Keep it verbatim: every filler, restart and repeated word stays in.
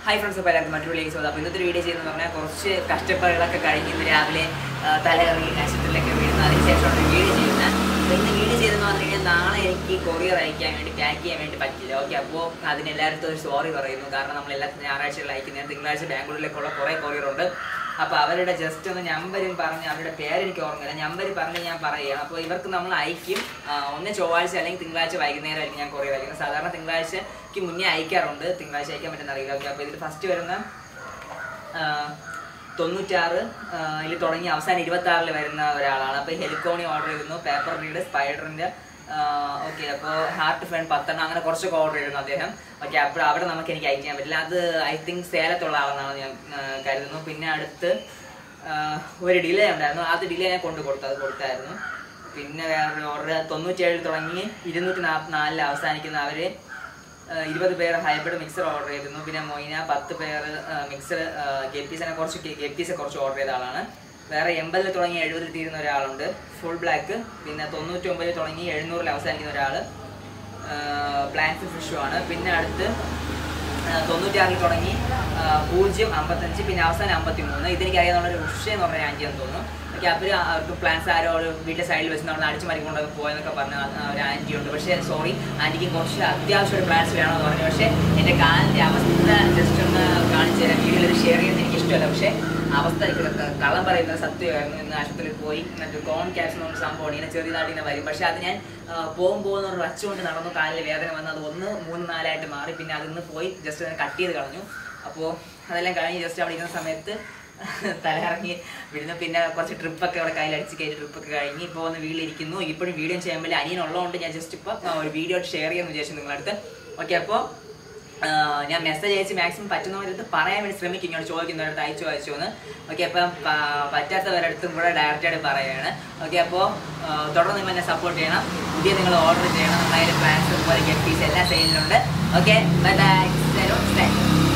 Hi friends, welcome to my video. അപ്പോൾ ഇന്നത്തെ video ചെയ്യുന്നത് പറഞ്ഞാൽ കുറച്ച് കഷ്ടപ്പാടുകളൊക്കെ കഴിഞ്ഞ് ഇന്ന് രാവിലെ തലകറങ്ങി ആശുപത്രിയിലൊക്കെ വീഴുന്ന അതിന് ശേഷമാണ് വീഡിയോ ചെയ്യുന്നത്. അപ്പോൾ ഇന്ന് വീഡിയോ ചെയ്തെന്ന് പറഞ്ഞു കഴിഞ്ഞാൽ നാളെ എനിക്ക് കൊറിയർ അയക്കാൻ വേണ്ടി പാക്ക് ചെയ്യാൻ വേണ്ടി പറ്റില്ല. ഓക്കെ, അപ്പോൾ അതിന് എല്ലായിടത്തും ഒരു സോറി പറയുന്നു. കാരണം നമ്മൾ എല്ലാ ഞായറാഴ്ചകൾ അയക്കുന്നതിന് തിങ്കളാഴ്ച ബാംഗ്ലൂരിലേക്കുള്ള കുറേ കൊറിയറുണ്ട്. അപ്പോൾ അവരുടെ ജസ്റ്റ് ഒന്ന് നമ്പരും പറഞ്ഞ് അവരുടെ പേരെനിക്ക് ഓർമ്മയില്ല, നമ്പർ പറഞ്ഞ് ഞാൻ പറയുകയാണ്. അപ്പോൾ ഇവർക്ക് നമ്മൾ അയക്കും ഒന്ന് ചൊവ്വാഴ്ച അല്ലെങ്കിൽ തിങ്കളാഴ്ച വൈകുന്നേരമായിരിക്കും ഞാൻ കൊറിയർ അയക്കുന്നത്. സാധാരണ തിങ്കളാഴ്ചക്ക് മുന്നേ അയക്കാറുണ്ട്, തിങ്കളാഴ്ച അയക്കാൻ പറ്റുന്ന അറിയില്ല. ഓക്കെ, അപ്പോൾ ഇതിൽ ഫസ്റ്റ് വരുന്ന തൊണ്ണൂറ്റാറ് ഇതിൽ തുടങ്ങി അവസാനം ഇരുപത്തി ആറിൽ വരുന്ന ഒരാളാണ്. അപ്പോൾ ഹെലിക്കോണി ഓർഡർ ചെയ്തിരുന്നു, പേപ്പർ റീഡ്, സ്പൈഡറിൻ്റെ, ഓക്കെ, അപ്പോൾ ഹാർട്ട് ഫാൻ പത്തെണ്ണം, അങ്ങനെ കുറച്ചൊക്കെ ഓർഡർ ചെയ്തിരുന്നു അദ്ദേഹം. ഓക്കെ, അപ്പോൾ അവിടെ നമുക്ക് എനിക്ക് അയക്കാൻ പറ്റില്ല. അത് ഐ തിങ്ക് സേലത്തുള്ള ആളെന്നാണ് ഞാൻ കരുതുന്നു. പിന്നെ അടുത്ത് ഒരു ഡിലേ ഉണ്ടായിരുന്നു, അത് ഡിലേ ഞാൻ കൊണ്ട് കൊടുത്തു, അത് കൊടുത്തായിരുന്നു. പിന്നെ വേറൊരു ഓർഡർ തൊണ്ണൂറ്റേഴിൽ തുടങ്ങി ഇരുന്നൂറ്റി നാൽപ്പത്തി നാലിൽ അവസാനിക്കുന്ന അവർ ഇരുപത് പേർ ഹൈബ്രിഡ് മിക്സർ ഓർഡർ ചെയ്തിരുന്നു. പിന്നെ മൊയ്ന പത്ത് പേർ മിക്സർ ഗപ്പീസിനെ കുറച്ച് ഗപ്പീസെ കുറച്ച് ഓർഡർ ചെയ്ത ആളാണ്. വേറെ എൺപതിൽ തുടങ്ങി എഴുപതിൽ തീരുന്ന ഒരാളുണ്ട്, ഫുൾ ബ്ലാക്ക്. പിന്നെ തൊണ്ണൂറ്റി ഒമ്പതിൽ തുടങ്ങി എഴുന്നൂറിൽ അവസാനിക്കുന്ന ഒരാൾ ബ്ലാക്ക് ഫിഷുമാണ്. പിന്നെ അടുത്ത് തൊണ്ണൂറ്റാറിൽ തുടങ്ങി പൂജ്യം അമ്പത്തഞ്ച്, പിന്നെ അവസാനം അമ്പത്തി മൂന്ന്. ഇതെനിക്ക് അറിയാവുന്ന ഉഷ എന്ന് പറഞ്ഞ ആൻറ്റിയാന്ന് തോന്നുന്നു. ഓക്കെ, അവർ അവർക്ക് പ്ലാൻസ് ആരോ വീട്ടിലെ സൈഡിൽ വെച്ച് നമ്മൾ അടിച്ചു മരിക്കൊണ്ടൊക്കെ പോയെന്നൊക്കെ പറഞ്ഞ ഒരു ആൻറ്റി ഉണ്ട്. പക്ഷേ സോറി, ആൻറ്റിക്ക് കുറച്ച് അത്യാവശ്യം ഒരു പ്ലാൻസ് വേണമെന്ന് പറഞ്ഞു. പക്ഷേ എൻ്റെ കാലിൻ്റെ അവസ്ഥ ജസ്റ്റ് ഒന്ന് കാണിച്ചു തരാം, വീഡിയോയിൽ ഇത് ഷെയർ ചെയ്യുന്നത് എനിക്ക് ഇഷ്ടമല്ല. പക്ഷേ അവസ്ഥ കള്ളം പറയുന്നത് സത്യമായിരുന്നു. ഇന്ന് ആശുപത്രിയിൽ പോയി എന്നിട്ട് കോൺ ക്യാപ്സ് എന്ന് പറഞ്ഞ സംഭവമാണ്, ഇങ്ങനെ ചെറിയതായിട്ട് ഇങ്ങനെ വരും. പക്ഷേ അത് ഞാൻ പോകുമ്പോൾ എന്ന് പറഞ്ഞ വച്ചുകൊണ്ട് നടന്നു, കാലിൽ വേദന വന്ന് അത് ഒന്ന് മൂന്ന് നാലായിട്ട് മാറി. പിന്നെ അതിന്ന് പോയി ജസ്റ്റ് കട്ട് ചെയ്ത് കളഞ്ഞു. അപ്പോൾ അതെല്ലാം കഴിഞ്ഞ് ജസ്റ്റ് അവിടെ ഇരുന്ന സമയത്ത് തലയിറങ്ങി വിടുന്നു. പിന്നെ കുറച്ച് ട്രിപ്പൊക്കെ അവിടെ കയ്യിൽ അടിച്ച് കയറ്റി ട്രിപ്പൊക്കെ കഴിഞ്ഞ് ഇപ്പോൾ ഒന്ന് വീട്ടിലിരിക്കുന്നു. ഇപ്പോഴും വീഡിയോ ചെയ്യാൻ പറ്റില്ല, അനിയനുള്ളതുകൊണ്ട് ഞാൻ ജസ്റ്റ് ഇപ്പോൾ ഒരു വീഡിയോ ഷെയർ ചെയ്യാമെന്ന് വിചാരിച്ചു നിങ്ങളടുത്ത്. ഓക്കെ, അപ്പോൾ ഞാൻ മെസ്സേജ് അയച്ച് മാക്സിമം പറ്റുന്നവരടുത്ത് പറയാൻ വേണ്ടി ശ്രമിക്കും, ഇങ്ങോട്ട് ചോദിക്കുന്നവരടുത്ത് അയച്ചു അയച്ചു എന്ന്. ഓക്കെ, അപ്പം പറ്റാത്തവരടുത്തും കൂടെ ഡയറക്റ്റായിട്ട് പറയുകയാണ്. ഓക്കെ, അപ്പോൾ തുടർന്ന് നിങ്ങൾ എന്നെ സപ്പോർട്ട് ചെയ്യണം, പുതിയ നിങ്ങൾ ഓർഡർ ചെയ്യണം. നന്നായിട്ട് പ്ലാൻസ് അതുപോലെ ഗപ്പീസ് എല്ലാ സെയിലിലുണ്ട്. Okay, bye bye.